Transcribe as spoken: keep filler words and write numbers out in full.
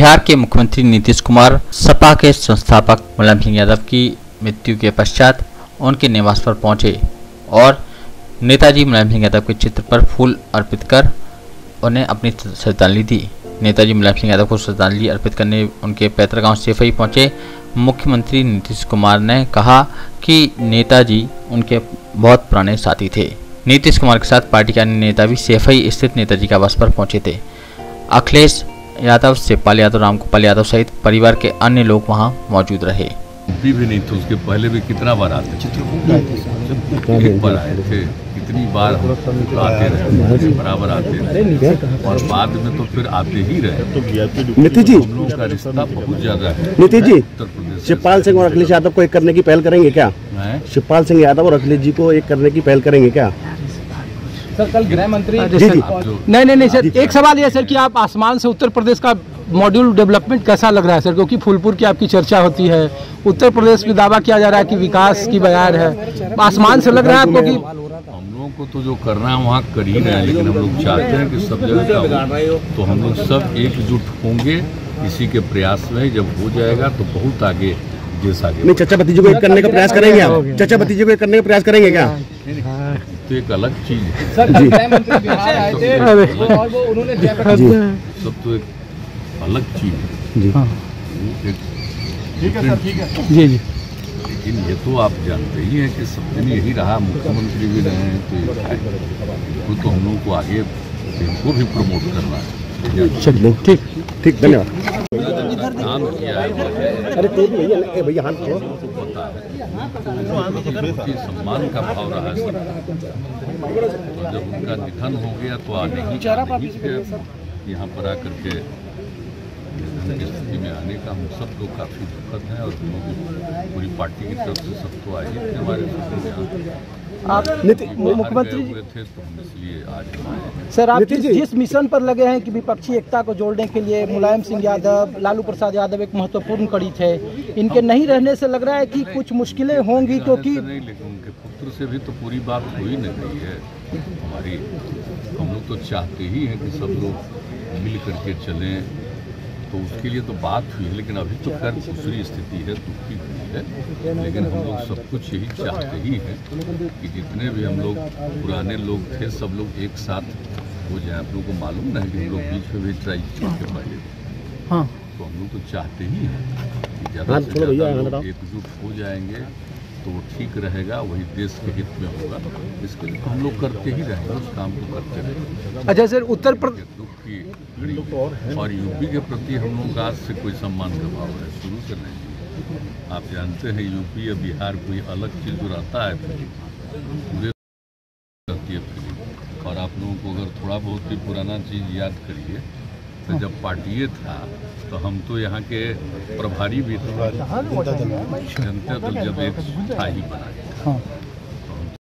बिहार के मुख्यमंत्री नीतीश कुमार सपा के संस्थापक मुलायम सिंह यादव की मृत्यु के पश्चात उनके निवास पर पहुंचे और नेताजी मुलायम सिंह यादव के चित्र पर फूल अर्पित कर उन्हें अपनी श्रद्धांजलि दी। नेताजी मुलायम सिंह यादव को श्रद्धांजलि अर्पित करने उनके पैतृक गांव सेफई पहुंचे मुख्यमंत्री नीतीश कुमार ने कहा कि नेताजी उनके बहुत पुराने साथी थे। नीतीश कुमार के साथ पार्टी के अन्य नेता भी सेफई स्थित नेताजी के आवास पर पहुंचे थे। अखिलेश यादव, शिवपाल यादव, रामगोपाल यादव सहित परिवार के अन्य लोग वहां मौजूद रहे। भी, भी नहीं तो उसके पहले भी कितना बार आते थे, एक बार आए थे, कितनी बार हम आते रहे, बराबर आते रहे और बाद में तो फिर आते ही रहे। नीतीश जी, हम लोगों का रिश्ता बहुत ज्यादा है। नीतीश जी, शिवपाल सिंह और अखिलेश यादव को एक करने की पहल करेंगे क्या? शिवपाल सिंह यादव और अखिलेश जी को एक करने की पहल करेंगे क्या? सर कल गृह मंत्री जी जी नहीं नहीं नहीं सर, एक सवाल ये सर कि आप आसमान से उत्तर प्रदेश का मॉड्यूल डेवलपमेंट कैसा लग रहा है सर? क्योंकि फूलपुर की आपकी चर्चा होती है, उत्तर प्रदेश में दावा किया जा रहा है कि विकास की बयार है, आसमान से लग रहा है आपको कि हम लोगों को तो जो करना है वहाँ कर ही रहे हैं, लेकिन हम लोग चाहते हैं कि सब जगह का, तो हम लोग सब एकजुट होंगे इसी के प्रयास में। जब हो जाएगा तो बहुत आगे देश आगे। नहीं, चाचा भतीजे को एक करने का प्रयास करेंगे आप? चाचा भतीजे को एक करने का प्रयास करेंगे क्या? तो एक अलग चीज है सर, गृह मंत्री बिहार आए थे और वो उन्होंने सब तो एक अलग चीज है जी। ठीक है सर, ठीक है जी जी। लेकिन ये तो आप जानते ही हैं कि सब दिन यही रहा, मुख्यमंत्री भी रहे हैं, तो ये तो हम लोग को आगे इनको भी प्रमोट करना है। चलिए, ठीक ठीक, धन्यवाद। काम किया है, अरे तो भैया भैया हाथ छोड़ो। पता है सम्मान का भाव रहा है। तो जब उनका निधन हो गया तो आने ही यहाँ पर आकर के की स्थिति में आने का हम सब लोग काफी दुखद हैं और पूरी पार्टी की तरफ से सबको आए थे हमारे आप मुख्यमंत्री हुए थे, तो हम इसलिए आज सर आप जिस, जिस मिशन पर लगे हैं कि विपक्षी एकता को जोड़ने के लिए मुलायम सिंह यादव, लालू प्रसाद यादव एक महत्वपूर्ण कड़ी थे, इनके नहीं रहने से लग रहा है कि कुछ मुश्किलें होंगी क्योंकि नहीं, लेकिन उनके पुत्र से भी तो पूरी बात हो ही नहीं रही है हमारी। हम लोग तो चाहते ही हैं कि सब लोग मिल करके चलें, तो उसके लिए तो बात हुई है, लेकिन अभी तो खैर दूसरी स्थिति है, दुखी हुई है। लेकिन हम लोग सब कुछ यही चाहते ही हैं कि जितने भी हम लोग पुराने लोग थे सब लोग एक साथ हो जाए। आप लोगों को मालूम नहीं कि हम लोग बीच में भी ट्राई करके पहले, हाँ, तो हम लोग तो चाहते ही हैं कि ज़्यादा से ज़्यादा एकजुट हो जाएंगे तो वो ठीक रहेगा, वही देश के हित में होगा। इसके लिए हम लोग करते ही रहेंगे, उस काम को करते रहेंगे। अच्छा सर, उत्तर प्रदेश दुख की घड़ी और यूपी के प्रति हम लोग आज से कोई सम्मान का भाव है, शुरू से नहीं। आप जानते हैं यूपी या बिहार कोई अलग चीज जो रहता है पूरे रहती है फिर। और आप लोगों को अगर थोड़ा बहुत भी पुराना चीज याद करिए तो जब पार्टी था तो हम तो यहाँ के प्रभारी भी थे, जनता दल जब एक था ही बना।